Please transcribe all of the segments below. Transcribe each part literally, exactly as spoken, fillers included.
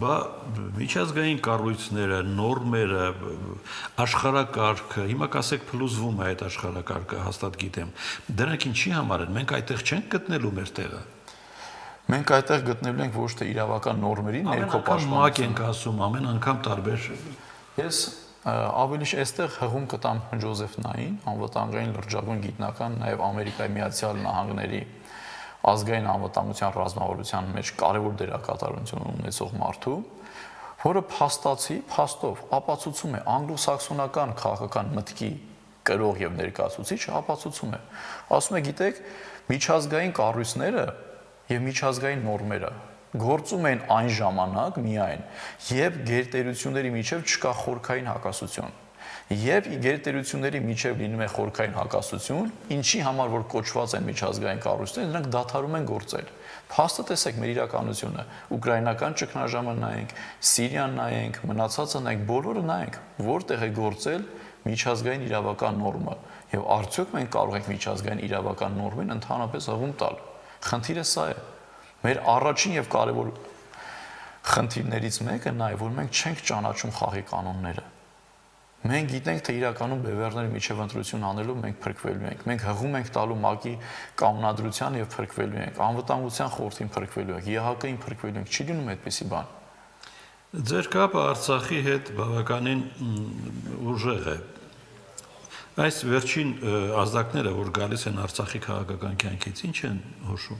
Բա միջազգային կառույցները, նորմերը, աշխարհակարգը, հիմա կասեք փլուզվում է այդ աշխարհակարգը, հաստատ գիտեմ։ Դրանք ինչի համար են։ Մենք այդտեղ չենք գտնելու մեր տեղը։ Մենք այդտեղ գտնելու ենք ոչ թե իրավական նորմերի ներքո մակ ենք ասում, ամեն անգամ տարբեր։ Ես ավելի այստեղ հղում կտամ Ջոզեֆ Նային, անվտանգային լրջագույն գիտնական, նաև Ամերիկայի Միացյալ Նահանգների ազգային անվտանգության ռազմավարության մեջ կարևոր դերակատարություն ունեցող մարդու, որը փաստացի, փաստով ապացուցում է անգլո-սաքսոնական քաղաքական մտքի կրող եւ ներկայացուցիչ ապացուցում է։ Ասում է, գիտեք, միջազգային կառույցները եւ միջազգային նորմերը գործում են այն ժամանակ միայն, երբ գերտերությունների միջև չկա խորքային հակասություն։ Երբ գերտերությունների միջև լինում է խորքային հակասություն, ինչի համար որ կոչված են միջազգային կառույցները, նրանք դադարում են գործել։ Փաստը տեսեք մեր իրականությունը, ուկրաինական ճգնաժամը նայենք, Սիրիան նայենք, մնացածը նայենք, բոլորը նայենք, որտեղ է գործել միջազգային իրավական նորմը, եւ արդյոք մենք կարող ենք միջազգային իրավական նորմին ընդհանրապես հղում տալ։ Խնդիրը սա է։ Մեր առաջին եւ կարևոր խնդիրներից մեկը նա է, որ մենք չենք ճանաչում խաղի կանոնները։ Մենք գիտենք, թե իրականում բևեռների միջև ընտրություն անելու մենք փրկվելու ենք։ Մենք հղում ենք տալու ՄԱԿ-ի կանոնադրության եւ փրկվելու ենք, անվտանգության խորհրդին փրկվելու ենք, ԵՀԿ-ին փրկվելու ենք։ Չի լինում այդպիսի բան։ Ձեր կապը Արցախի հետ բավականին ուժեղ է։ Այս վերջին ազդակները, որ գալիս են Արցախի քաղաքական կյանքից, ինչ են հուշում։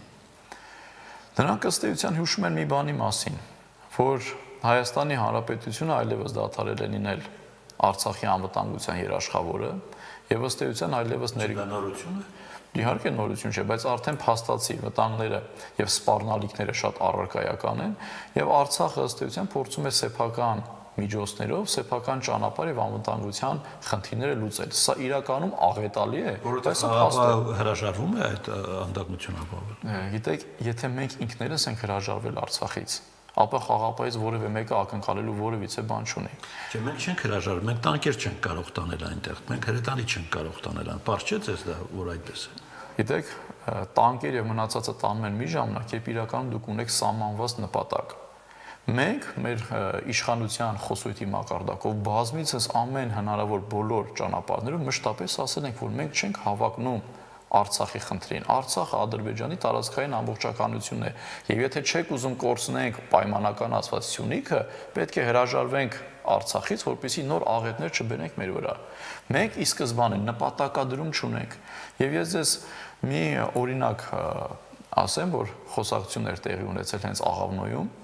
Նրանք ըստ էության հուշում են մի բանի մասին, որ Հայաստանի Հանրապետությունը այլևս դադարել է լինել Արցախի անվտանգության երաշխավորը եւ ըստ էության այլևս ներգանորությունը իհարկե նորություն չէ, բայց արդեն փաստացի վտանգները եւ սպառնալիքները շատ առարկայական են եւ Արցախը ըստ էության փորձում է սեփական միջոցներով սեփական ճանապարհ եւ անվտանգության խնդիրները լուծել։ Սա իրականում աղետալի է, բայց հապա հրաժարվում է այդ անդամություն ապահովել։ Գիտեք, եթե մենք ինքներս ենք հրաժարվել Արցախից, ապա խաղապայից որևէ մեկը ակնկալելու որևիցե բան չունի։ Չէ, մենք չենք հրաժարվել, մենք տանկեր չենք կարող տանել այնտեղ, մենք հրետանի չենք կարող տանել այն։ Պարզ չէ՞ ձեզ դա, որ այդպես է։ Գիտեք, տանկեր եւ մնացածը տանում են մի ժամանակ, երբ իրականում դուք ունեք սահմանված նպատակ։ Մենք մեր իշխանության խոսույթի մակարդակով բազմիցս ամեն հնարավոր բոլոր ճանապարհներով մշտապես ասել ենք, որ մենք չենք հավակնում Արցախի խնդրին։ Արցախը Ադրբեջանի տարածքային ամբողջականությունն է, եւ եթե չեք ուզում կորցնենք պայմանական ասված Սյունիքը, պետք է հրաժարվենք Արցախից, որպեսզի նոր աղետներ չբերենք մեր վրա։ Մենք ի սկզբանե նպատակադրում չունենք։ Եվ ես ձեզ մի օրինակ ասեմ, որ խոսակցություններ տեղի ունեցել հենց Աղավնոյում։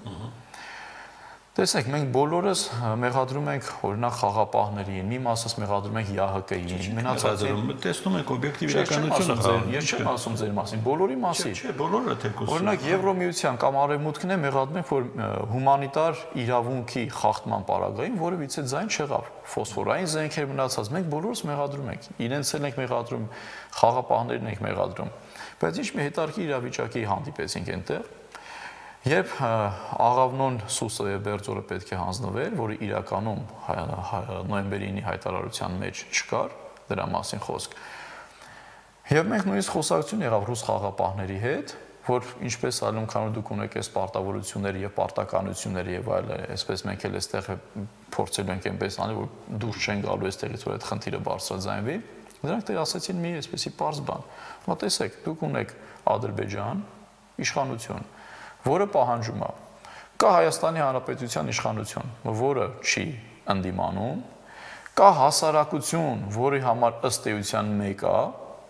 Տեսեք, մենք բոլորս մեղադրում ենք օրինակ խաղապահներին, մի մասս մեղադրում ենք ԵԱՀԿ-ին, մնացածը տեսնում ենք օբյեկտիվ իրականությունը։ Ես չեմ ասում ձեր մասին, բոլորի մասին։ Չէ, բոլորը թեկուզ։ Օրինակ Եվրոմիության կամ Արևմուտքն է մեղադրում ենք, որ հումանիտար իրավունքի խախտման պարագային որևիցե ձայն չեղավ։ Ֆոսֆորային զենքեր մնացած, մենք բոլորս մեղադրում ենք։ Իրենց էլ ենք մեղադրում, խաղապահներին ենք մեղադրում։ Բայց ինչ մի հետարքի իրավիճակի հանդիպեցինք այնտեղ, երբ Աղավնոն, Սուսը եւ Բերձորը պետք է հանձնվեր, որը իրականում նոյեմբերի ինի հայտարարության մեջ չկար, դրա մասին խոսք։ Եվ մենք նույնիսկ խոսակցություն եղավ ռուս խաղապահների հետ, որ ինչպես այլում քանոր դուք ունեք այս պարտավորությունները եւ պարտականությունները եւ այլ, այսպես մենք էլ այստեղ փորձելու ենք այնպես անել, որ դուրս չեն գալու այստեղից, որ այդ խնդիրը բարձրաձայնվի։ Նրանք դեռ ասացին մի այսպեսի պարզ բան։ Հիմա տեսեք, դուք ունեք Ադրբեջան, իշխանություն, որը պահանջում է։ Կա Հայաստանի Հանրապետության իշխանություն, որը չի ընդդիմանում, կա հասարակություն, որի համար ըստ էության մեկ է,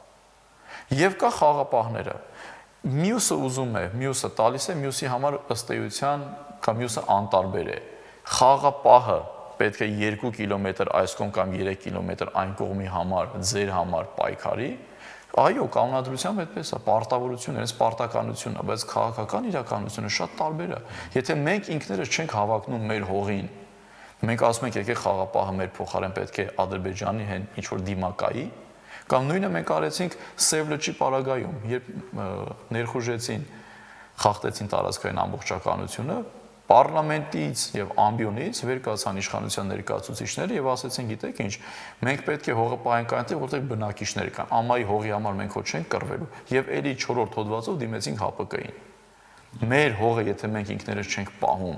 եւ կա խաղապահները։ Մյուսը ուզում է, մյուսը տալիս է, մյուսի համար ըստ էության կամ մյուսը անտարբեր է։ Խաղապահը պետք է երկու կիլոմետր այս կողմ կամ երեք կիլոմետր այն կողմի համար, ձեր համար պայքարի։ Այո, կանոնադրությամբ այդպես է, պարտավորություն է, պարտականություն է, բայց քաղաքական իրականությունը շատ տարբեր է։ Եթե մենք ինքներս չենք հավակնում մեր հողին, մենք ասում ենք եկեք խաղապահը մեր փոխարեն պետք է Ադրբեջանի հեն ինչ որ դիմակայի, կամ նույնը մենք արեցինք Սև լճի պարագայում, երբ ներխուժեցին, խախտեցին տարածքային ամբողջականությունը, պարլամենտից եւ ամբիոնից վեր կացան իշխանության ներկայացուցիչները եւ ասեցին, գիտեք ինչ, մենք պետք է հողը պահենք այնտեղ, որտեղ բնակիչներ կան։ Ամայի հողի համար մենք ոչ չենք կռվելու եւ էլի չորրորդ հոդվածով դիմեցինք ՀԱՊԿ-ին։ Մեր հողը, եթե մենք ինքներս չենք պահում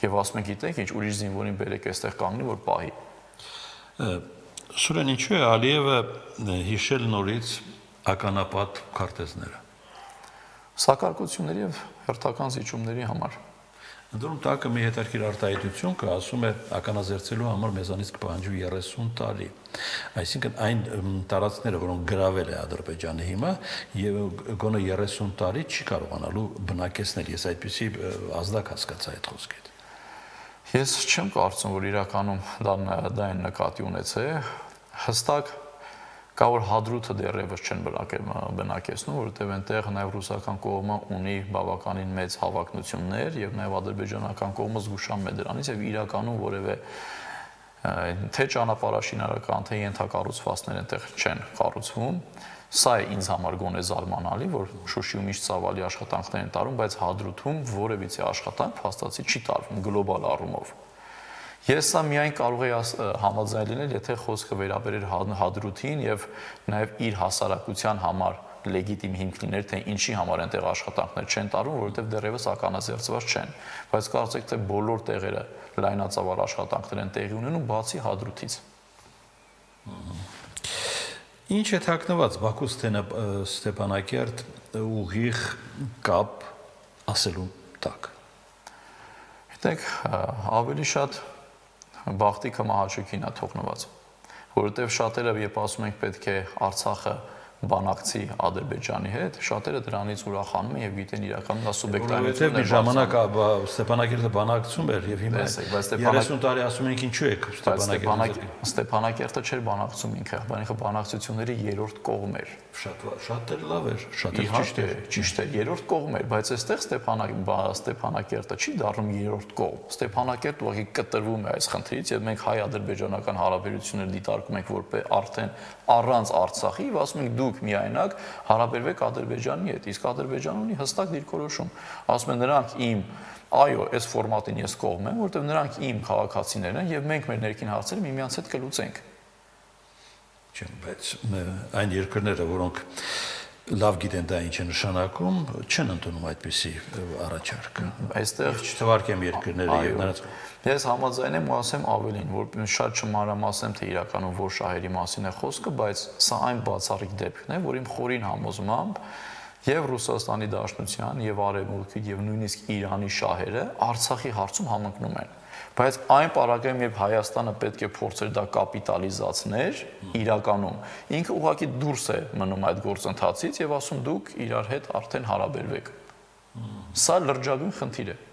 Եվ ասում եք, գիտեք, ինչ ուրիշ զինվորին բերեք այստեղ կանգնի, որ պահի։ Սուրեն, ինչու է Ալիևը հիշել նորից ականապատ քարտեզները։ Սակարկությունների եւ հերթական զիջումների համար։ Ընդդեմ տակը մի հետաքրքիր արտահայտություն կա, ասում է ականազերծելու համար մեզանից կպահանջվի երեսուն տարի։ Այսինքն այն տարածքները, որոնք գրավել է Ադրբեջանը հիմա, եւ գոնե երեսուն տարի չի կարողանալու բնակեցնել։ Ես այդպիսի ազդակ հասկացա այդ խոսքից։ Ես չեմ կարծում, որ իրականում դա դա այն նկատի ունեցե, հստակ կա որ Հադրութը դեռևս չեն բնակեցնում, որովհետև այնտեղ նաև ռուսական կողմը ունի բավականին մեծ հավակնություններ եւ նաև ադրբեջանական կողմը զգուշանում է դրանից եւ իրականում որևէ թե ճանապարհաշինարական թե ենթակառուցվածքներ այնտեղ չեն կառուցվում։ Սա է ինձ համար գոնե զարմանալի, որ Շուշիում ինչ ծավալի աշխատանքներ են տարում, բայց Հադրութում որևիցե աշխատանք փաստացի չի տարվում գլոբալ առումով։ Ես սա միայն կարող եի համաձայն լինել, եթե խոսքը վերաբերեր Հադրութին եւ նաեւ իր հասարակության համար լեգիտիմ հիմք լիներ, թե ինչի համար այնտեղ աշխատանքներ չեն տարվում, որովհետեւ դեռևս ականազերծված չեն։ Բայց կարծեք թե բոլոր տեղերը լայնածավալ աշխատանքներ են տեղի ունենում, բացի Հադրութից։ Ինչ է թաքնված Բաքու Ստեփանակերտ ուղիղ կապ ասելու տակ։ Գիտեք, ավելի շատ Բախտիկը Մահաչուկին է թողնված, որովհետև շատերը երբ ասում ենք պետք է Արցախը բանակցի Ադրբեջանի հետ, շատերը դրանից ուրախանում են եւ գիտեն իրականում դա սուբյեկտիվություն է։ Որովհետև մի ժամանակ Ստեփանակերտը բանակցում էր եւ հիմա երեսուն տարի ասում ենք ինչու է Ստեփանակերտը Ստեփանակերտը չէր բանակցում ինքը, բանիքը բանակցությունների երրորդ կողմ էր։ Շատ շատ էլ լավ էր, շատ էլ ճիշտ է, ճիշտ է, երրորդ կողմ էր, բայց այստեղ Ստեփանակերտը չի դառնում երրորդ կողմ։ Ստեփանակերտը ուղղակի կտրվում է այս խնդրից եւ մենք հայ-ադրբեջանական հարաբերությունները դիտարկում ենք որպես արդեն առանց Արցախի եւ ասում ենք դուք միայնակ հարաբերվեք Ադրբեջանի հետ, իսկ Ադրբեջանը ունի հստակ դիրքորոշում։ Ասում են նրանք իմ, այո, այս ֆորմատին ես կողմ եմ, որովհետև նրանք իմ քաղաքացիներն են եւ մենք մեր ներքին հարցերը միմյանց հետ կլուծենք։ Չէ, բայց այն երկրները, որոնք լավ գիտեն դա ինչ է նշանակում, չեն ընդունում այդպիսի առաջարկ։ Այստեղ չթվարկեմ երկրները եւ նրանց Ես համաձայն եմ ու ասեմ ավելին, որ շատ չմանրամասնեմ թե իրականում որ շահերի մասին է խոսքը, բայց սա այն բացառիկ դեպքն է, որ իմ խորին համոզմամբ եւ Ռուսաստանի Դաշնության եւ Արևմուտքի եւ նույնիսկ Իրանի շահերը Արցախի հարցում համընկնում են։ Բայց այն պարագայում երբ Հայաստանը պետք է փորձեր դա կապիտալիզացներ, իրականում ինքը ուղղակի դուրս է մնում այդ գործընթացից եւ ասում դուք իրար հետ արդեն հարաբերվեք։ Սա լրջագույն խնդիր է։